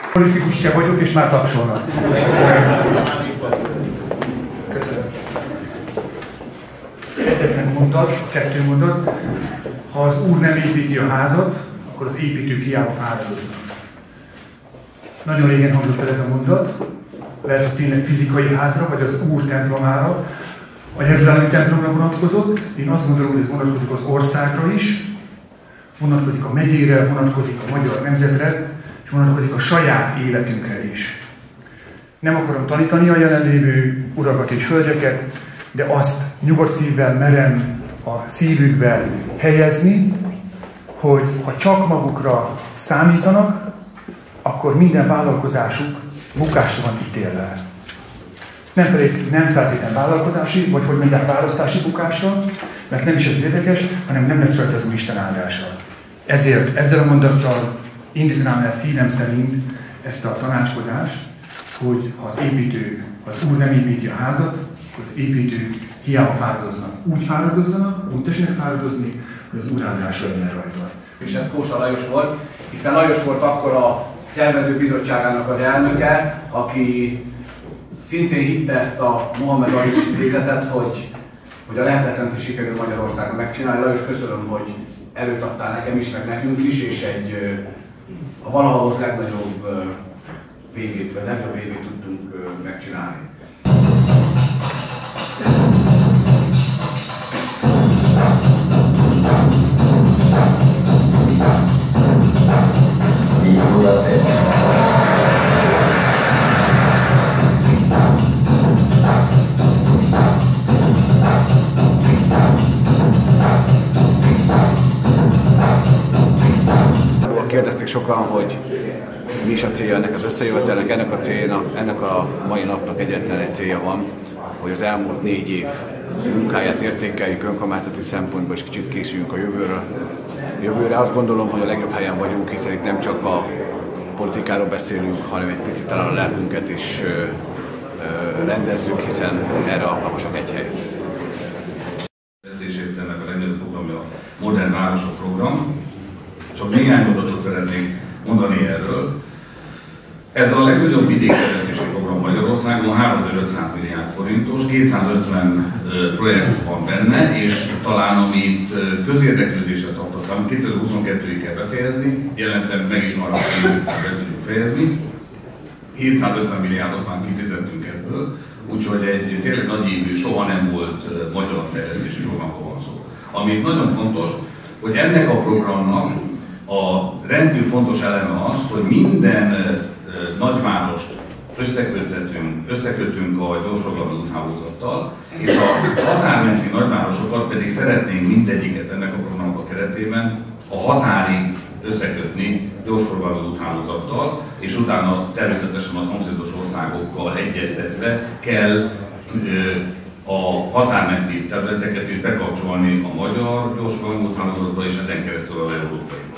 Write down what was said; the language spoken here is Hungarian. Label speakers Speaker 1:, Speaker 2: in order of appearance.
Speaker 1: Politikus cseh vagyok, és már tapsolnak. Köszönöm. Egyetlen mondat, 2 mondat. Ha az Úr nem építi a házat, akkor az építők hiába fáradoznak. Nagyon régen hangzott el ez a mondat, lehet, hogy tényleg fizikai házra, vagy az Úr templomára, a jeruzsálemi templomra vonatkozott. Én azt gondolom, hogy ez vonatkozik az országra is, vonatkozik a megyére, vonatkozik a magyar nemzetre, és vonatkozik a saját életünkre is. Nem akarom tanítani a jelenlévő urakat és hölgyeket, de azt nyugodt szívvel merem a szívükbe helyezni, hogy ha csak magukra számítanak, akkor minden vállalkozásuk bukásra van ítélve. Nem feltétlenül vállalkozási, vagy hogy mondják, választási bukásra, mert nem is ez érdekes, hanem nem lesz rajta az Úristen áldása. Ezért ezzel a mondattal indítanám el szívem szerint ezt a tanácskozást, hogy ha az Úr nem építi a házat, akkor az építők hiába fáradoznak. Úgy fáradozzanak, úgy tessenek fáradozni, hogy az Úr áldása legyen rajta.
Speaker 2: És ez Kósa Lajos volt, hiszen Lajos volt akkor a szervező bizottságának az elnöke, aki szintén hitte ezt a Mohamed Ali idézetet, hogy a lehetetlent is sikerül Magyarországon megcsinálni. Lajos, köszönöm, hogy erőt adtál nekem is, meg nekünk is, és a valaha volt legnagyobb végét tudtunk megcsinálni. Kérdezték sokan, hogy mi is a célja ennek az összejövetelnek, ennek a mai napnak egyetlen egy célja van, hogy az elmúlt 4 év munkáját értékeljük önkormányzati szempontból, és kicsit készüljünk a jövőre. Azt gondolom, hogy a legjobb helyen vagyunk, hiszen itt nem csak a politikáról beszélünk, hanem egy picit talán a lelkünket is rendezzük, hiszen erre alkalmasak egy hely.
Speaker 3: Ennek a legnagyobb programja a Modern Városok program. Csak néhány mondatot szeretnék mondani erről. Ez a legnagyobb vidékfejlesztési program Magyarországon, 3500 milliárd forintos, 250 projekt van benne, és talán amit közérdeklődésre tartottam, 2022-ig kell befejezni, jelentem meg is marad, hogy be tudjuk fejezni. 750 milliárdot már kifizettünk ebből, úgyhogy egy tényleg nagyívű, soha nem volt magyar fejlesztési programról van szó. Ami nagyon fontos, hogy ennek a programnak a rendkívül fontos eleme az, hogy minden nagyvárost összekötünk a gyorsforgalmi úthálózattal, és a határmenti nagyvárosokat pedig szeretnénk mindegyiket ennek a programnak a keretében a határig összekötni gyorsforgalmi úthálózattal, és utána természetesen a szomszédos országokkal egyeztetve kell a határmenti területeket is bekapcsolni a magyar gyorsforgalmi úthálózatba, és ezen keresztül az európai.